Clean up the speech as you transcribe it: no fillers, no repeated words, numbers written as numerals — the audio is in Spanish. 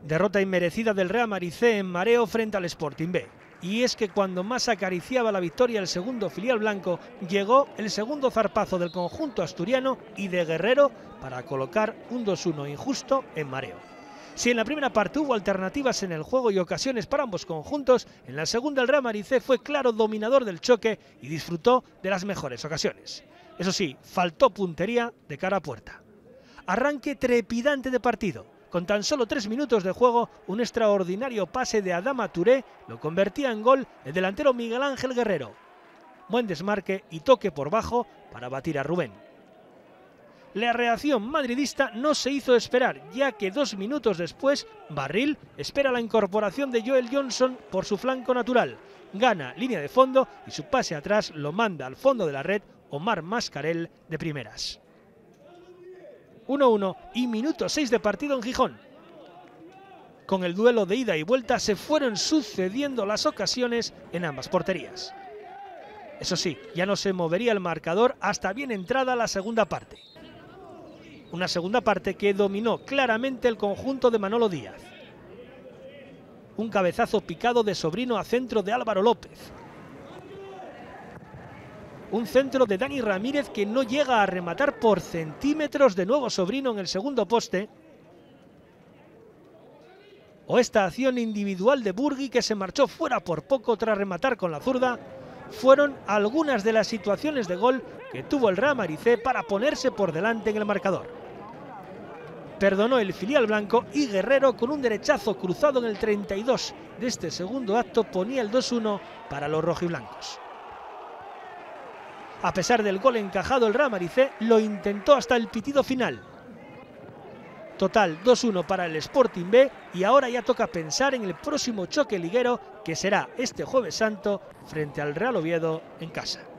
Derrota inmerecida del Real Madrid C en Mareo frente al Sporting B. Y es que cuando más acariciaba la victoria el segundo filial blanco, llegó el segundo zarpazo del conjunto asturiano y de Guerrero para colocar un 2-1 injusto en Mareo. Si en la primera parte hubo alternativas en el juego y ocasiones para ambos conjuntos, en la segunda el Real Madrid C fue claro dominador del choque y disfrutó de las mejores ocasiones. Eso sí, faltó puntería de cara a puerta. Arranque trepidante de partido. Con tan solo 3 minutos de juego, un extraordinario pase de Adama Touré lo convertía en gol el delantero Miguel Ángel Guerrero. Buen desmarque y toque por bajo para batir a Rubén. La reacción madridista no se hizo esperar, ya que 2 minutos después, Barril espera la incorporación de Joel Johnson por su flanco natural. Gana línea de fondo y su pase atrás lo manda al fondo de la red Omar Mascarell de primeras. 1-1 y minuto 6 de partido en Gijón. Con el duelo de ida y vuelta se fueron sucediendo las ocasiones en ambas porterías. Eso sí, ya no se movería el marcador hasta bien entrada la segunda parte. Una segunda parte que dominó claramente el conjunto de Manolo Díaz. Un cabezazo picado de Sobrino a centro de Álvaro López. Un centro de Dani Ramírez que no llega a rematar por centímetros, de nuevo Sobrino en el segundo poste. O esta acción individual de Burgui que se marchó fuera por poco tras rematar con la zurda. Fueron algunas de las situaciones de gol que tuvo el Real Madrid C para ponerse por delante en el marcador. Perdonó el filial blanco y Guerrero con un derechazo cruzado en el 32 de este segundo acto ponía el 2-1 para los rojiblancos. A pesar del gol encajado, el Real Madrid C lo intentó hasta el pitido final. Total 2-1 para el Sporting B y ahora ya toca pensar en el próximo choque liguero que será este Jueves Santo frente al Real Oviedo en casa.